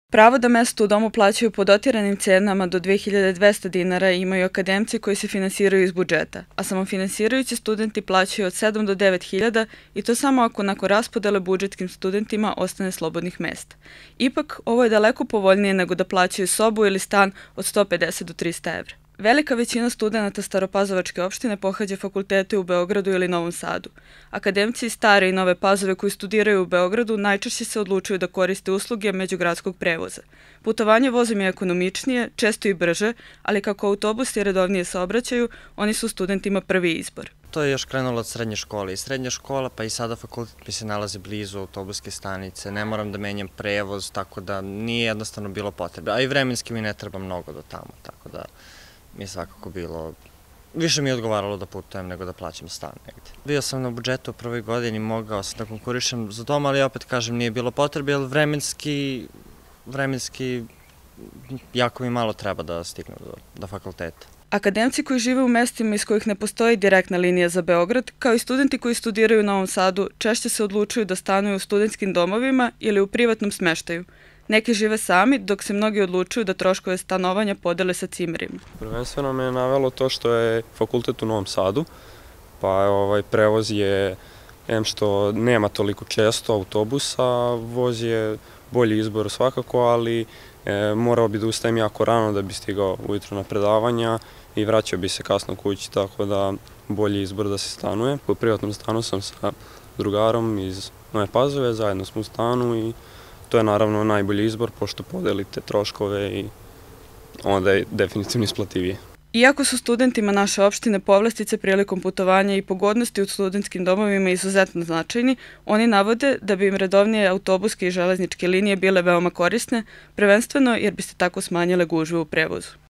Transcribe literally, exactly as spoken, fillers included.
Pravo da mesto u domu plaćaju po dotiranim cenama do dve hiljade dvesta dinara imaju akademci koji se finansiraju iz budžeta, a samofinansirajući studenti plaćaju od sedam do devet hiljada i to samo ako nakon raspodele budžetskim studentima ostane slobodnih mesta. Ipak, ovo je daleko povoljnije nego da plaćaju sobu ili stan od sto pedeset do trista evra. Velika većina studenta Staropazovačke opštine pohađa fakultete u Beogradu ili Novom Sadu. Akademci iz Stare i Nove Pazove koji studiraju u Beogradu najčešće se odlučuju da koriste usluge međugradskog prevoza. Putovanje vozom je ekonomičnije, često i brže, ali kako autobusi redovnije saobraćaju, oni su studentima prvi izbor. To je još krenulo od srednje škole. I srednja škola, pa i sada fakultet mi se nalazi blizu autobuske stanice. Ne moram da menjam prevoz, tako da nije jednostavno bilo potrebe. A i vremenski mi ne treba mnogo do tamo, tako da mi je svakako bilo, više mi je odgovaralo da putujem nego da plaćam stan negde. Bio sam na budžetu u prvoj godini, mogao sam da konkurišem za dom, ali opet kažem nije bilo potrebe, jer vremenski, vremenski jako mi malo treba da stignu do, do fakulteta. Akademci koji žive u mestima iz kojih ne postoji direktna linija za Beograd, kao i studenti koji studiraju u Novom Sadu, češće se odlučuju da stanuju u studentskim domovima ili u privatnom smeštaju. Neki žive sami, dok se mnogi odlučuju da troškove stanovanja podele sa cimerima. Prvenstveno me je navelo to što je fakultet u Novom Sadu, pa ovaj prevoz je, em što nema toliko često autobusa, voz je bolji izbor svakako, ali e, morao bi da ustajem jako rano da bi stigao ujutro na predavanja i vraćao bi se kasno kući, tako da bolji izbor da se stanuje. U privatnom stanu sam sa drugarom iz Nove Pazove, zajedno smo u stanu i to je naravno najbolji izbor, pošto podelite troškove i onda je definitivno isplativije. Iako su studentima naše opštine povlastice prilikom putovanja i pogodnosti u studentskim domovima izuzetno značajni, oni navode da bi im redovnije autobuske i železničke linije bile veoma korisne, prvenstveno jer bi se tako smanjile gužve u prevozu.